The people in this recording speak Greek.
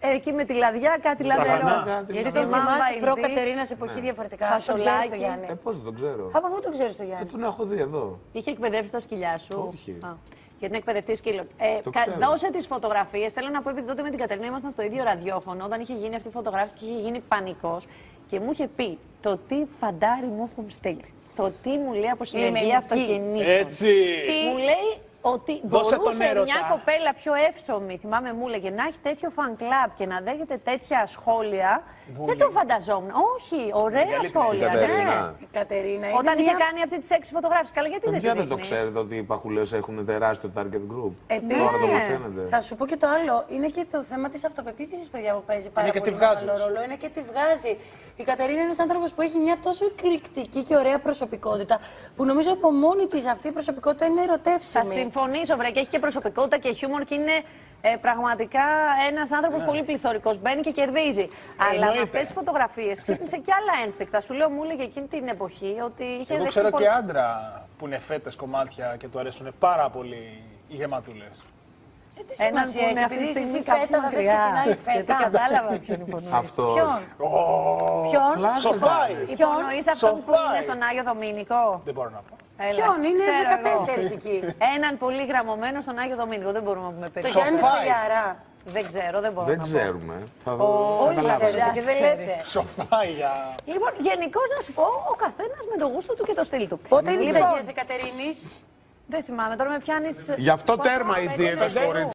Εκεί με τη λαδιά, κάτι λαδερό. Γιατί τον θυμάσαι προ Κατερίνας εποχή διαφορετικά. Φασολάκι. Το Γιάννη. Πώς δεν τον ξέρω. Από πού τον ξέρεις το Γιάννη. Τον έχω δει εδώ. Είχε εκπαιδεύσει τα σκυλιά σου. Όχι. Γιατί είναι εκπαιδευτή σκύλων. Δώσε τις φωτογραφίες. Θέλω να πω, επειδή τότε με την Κατερίνα ήμασταν στο ίδιο ραδιόφωνο, όταν είχε γίνει αυτή η φωτογράφηση και είχε γίνει πανικός και μου είχε πει το τι φαντάρι μου έχουν στείλει. Το τι μου λέει από συλλογία αυτοκινήτων. Έτσι. Μου λέει ότι μπορούσε μια κοπέλα πιο εύσωμη, θυμάμαι, μου έλεγε, να έχει τέτοιο fan club και να δέχεται τέτοια σχόλια. Δεν το φανταζόμουν. Όχι, ωραία σχόλια. Η Κατερίνα είναι. Όταν είχε κάνει αυτή τη 6 φωτογράφηση. Καλά, γιατί δεν δεν το ξέρετε ότι οι παχουλές έχουν τεράστιο target group. Επίσης, θα σου πω και το άλλο. Είναι και το θέμα της αυτοπεποίθησης, παιδιά, που παίζει πάρα πολύ μεγάλο ρόλο. Είναι και τη βγάζει. Η Κατερίνα είναι ένας άνθρωπος που έχει μια τόσο εκρηκτική και ωραία προσωπικότητα, που νομίζω από μόνη της αυτή η προσωπικότητα είναι ερωτεύσιμη. Θα συμφωνήσω, βρε, και έχει και προσωπικότητα και χιούμορ και είναι πραγματικά ένας άνθρωπος πολύ πληθωρικός. Μπαίνει και κερδίζει. Αλλά με αυτές τις φωτογραφίες ξύπνησε και άλλα ένστικτα. Σου λέω, μου έλεγε εκείνη την εποχή ότι είχε. Εγώ ξέρω και άντρα που είναι φέτες κομμάτια και του αρέσουν πάρα πολύ οι γεματούλες. Τι σημασία έχει, επειδή εσύ φέτα θα δεις και την άλλη φέτα. Κατάλαβα ποιον υπονοείς. Ποιον? Σοφάι. Υπονοείς αυτόν που είναι στον Άγιο Δομήνικο. Δεν μπορώ να πω. Ποιον, είναι 14 εκεί. Έναν πολύ γραμμωμένο στον Άγιο Δομήνικο, δεν μπορούμε να πούμε Το περισσότερο. Γιάννη Σπηλιάρα. Δεν ξέρω, δεν μπορώ Δεν να πω. ξέρουμε. Θα δω. Όλοι ξέρετε και δεν λέτε. Σοφάι για. Λοιπόν, γενικώς να σου πω, ο καθένας με το γούστο του και το στυλ του. Πότε είναι η Κατερίνης? Δεν θυμάμαι, τώρα με πιάνεις. Γι' αυτό τέρμα οι δίαιτες, κορίτσι.